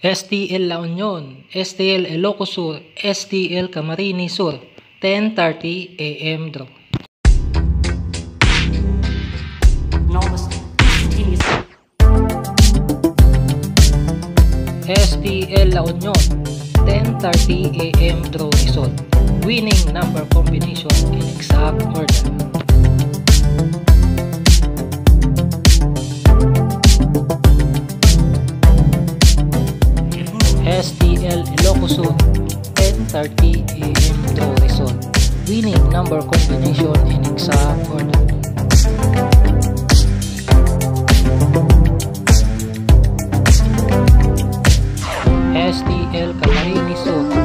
STL La Union, STL ILOCOS Sur, STL CAMARINES Sur, 10:30 AM draw. STL La Union, 10:30 AM draw result. Winning number combination in exact order. STL ILOCOS Sur, 10:30 AM draw result. Winning number combination in exact order. STL CAMARINES Sur,